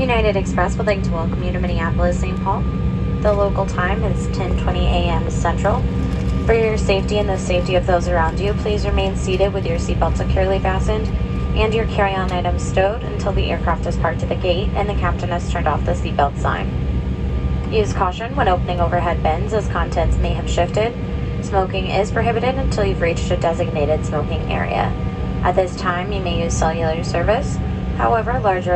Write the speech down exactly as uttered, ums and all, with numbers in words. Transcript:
United Express would like to welcome you to Minneapolis-Saint Paul. The local time is ten twenty a m Central. For your safety and the safety of those around you, please remain seated with your seatbelt securely fastened and your carry-on items stowed until the aircraft is parked at the gate and the captain has turned off the seatbelt sign. Use caution when opening overhead bins as contents may have shifted. Smoking is prohibited until you've reached a designated smoking area. At this time, you may use cellular service. However, larger